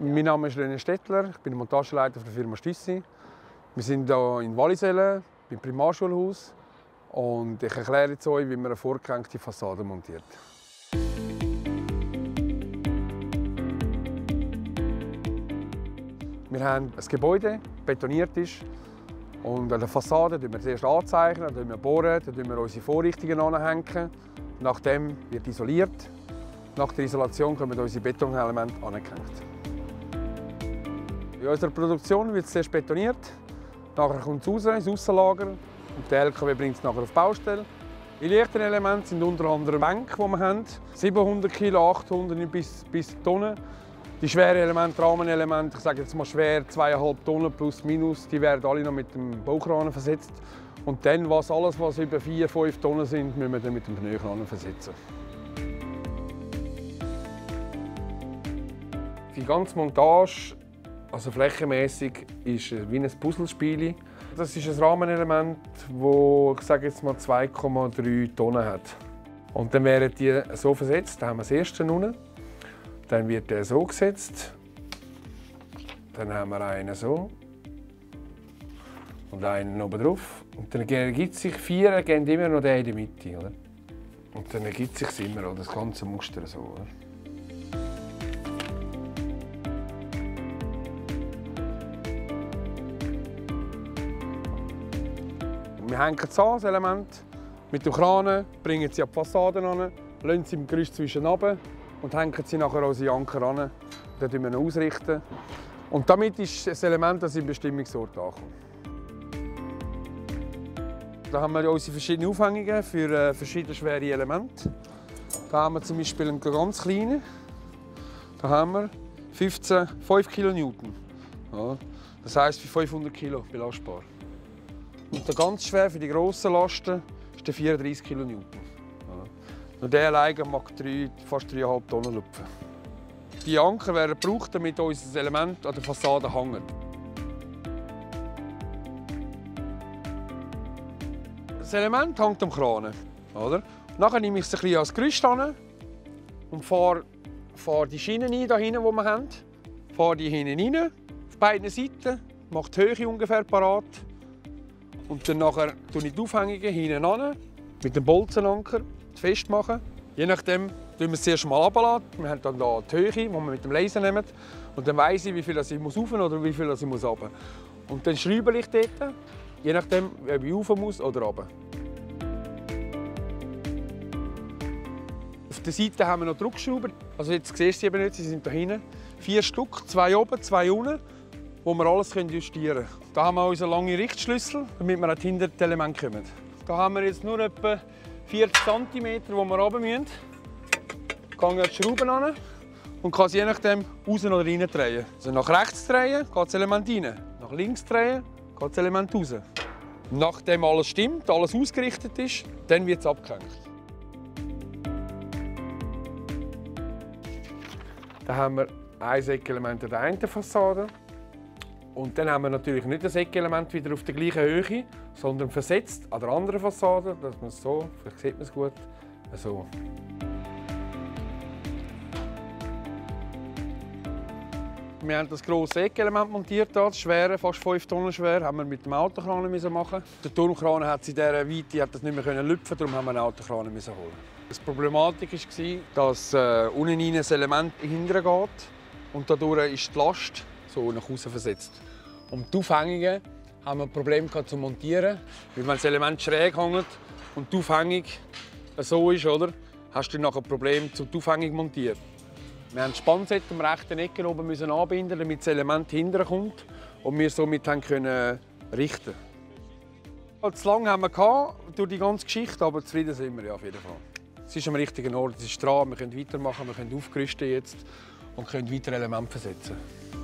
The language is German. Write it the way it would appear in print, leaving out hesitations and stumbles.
Mein Name ist René Stettler, ich bin Montageleiter der Firma Stüssi. Wir sind hier in Wallisellen, beim Primarschulhaus. Und ich erkläre jetzt euch, wie man eine vorgehängte Fassade montiert. Wir haben ein Gebäude, das betoniert ist. Und an der Fassade zeichnen wir zuerst anzeichnen, dann bohren, dann unsere Vorrichtungen anhängen. Nachdem wird isoliert. Nach der Isolation kommen unsere Betonelemente angehängt. In unserer Produktion wird es zuerst betoniert, nachher kommt es raus ins Aussenlager und der LKW bringt es nachher auf die Baustelle. Die leichten Elemente sind unter anderem Bänke, die wir haben, 700 kg, 800 bis Tonnen. Die schweren Elemente, Rahmenelemente, ich sage jetzt mal schwer 2,5 Tonnen plus minus, die werden alle noch mit dem Baukran versetzt. Und dann, alles, was über 4-5 Tonnen sind, müssen wir dann mit dem Pneukran versetzen. Die ganze Montage, also flächenmäßig, ist wie ein Puzzlespiel. Das ist ein Rahmenelement, das, ich sage jetzt mal, 2,3 Tonnen hat. Und dann werden die so versetzt. Da haben wir das erste unten. Dann wird der so gesetzt. Dann haben wir einen so. Und einen oben drauf. Und dann ergibt sich 4, gehen immer noch der in der Mitte. Oder? Und dann ergibt sich immer das ganze Muster so. Oder? Wir hängen das an, das Element, mit dem Kran, bringen sie an die Fassade an, lassen sie im Gerüst zwischen runter und hängen sie nachher an unsere Anker an. Dann richten wir ausrichten. Und damit ist das Element im Bestimmungsort angekommen. Da haben wir unsere verschiedenen Aufhängungen für verschiedene schwere Elemente. Da haben wir zum Beispiel einen ganz kleinen. Da haben wir 5 kN. Ja, das heisst für 500 Kg belastbar. Und der ganz schwer für die grossen Lasten ist der 34 kN. Ja. Nur der alleine mag fast 3,5 Tonnen lupfen. Die Anker werden gebraucht, damit unser Element an der Fassade hängt. Das Element hängt am Kran. Oder? Nachher nehme ich es ein bisschen ans Gerüst an und fahre die Schienen ein, da hinten, die wir haben. Fahre die hinten rein, auf beiden Seiten, mache die Höhe ungefähr parat. Und dann nachher tue ich die Aufhängungen hinten an, mit dem Bolzenanker festmachen. Je nachdem tun wir es zuerst mal runterlassen. Wir haben dann hier die Höhe, die wir mit dem Laser nehmen. Und dann weiss ich, wie viel ich rauf muss oder wie viel ich runter muss. Und dann schraube ich dort, je nachdem, ob ich rauf muss oder runter. Auf der Seite haben wir noch Druckschrauber. Also jetzt siehst du sie eben nicht, sie sind da hinten. 4 Stück, 2 oben, 2 unten, wo wir alles justieren können. Da haben wir unseren langen Richtschlüssel, damit wir hinter das Element kommen. Da haben wir jetzt nur etwa 40 cm, wo wir runter müssen. Ich gehe die Schrauben an und kann sie je nachdem raus oder rein drehen. Also nach rechts drehen, geht das Element rein. Nach links drehen, geht das Element raus. Nachdem alles stimmt, alles ausgerichtet ist, dann wird es abgehängt. Da haben wir ein Eckelement an der einen Fassade. Und dann haben wir natürlich nicht das Eckelement wieder auf der gleichen Höhe, sondern versetzt an der anderen Fassade, dass man es so, vielleicht sieht man es gut, so. Wir haben das grosse Eckelement montiert, das schwere, fast 5 Tonnen schwer, haben wir mit dem Autokran machen. Der Turmkran hat in dieser Weite das nicht mehr lüpfen, darum haben wir einen Autokran holen. Die Problematik war, dass unten rein ein Element hinten geht und dadurch ist die Last so nach außen versetzt. Und die Aufhängungen haben wir ein Problem zu montieren, weil wenn das Element schräg hängt und die Aufhängung so ist, oder, hast du nachher ein Problem zur Aufhängung montieren. Wir haben das Spannset am rechten Ecke oben anbinden, damit das Element hinterher kommt und wir somit können richten. Zu lange haben wir durch die ganze Geschichte, aber zufrieden sind wir ja auf jeden Fall. Es ist am richtigen Ort, es ist dran, wir können weitermachen, wir können aufgerüstet jetzt und können weitere Elemente versetzen.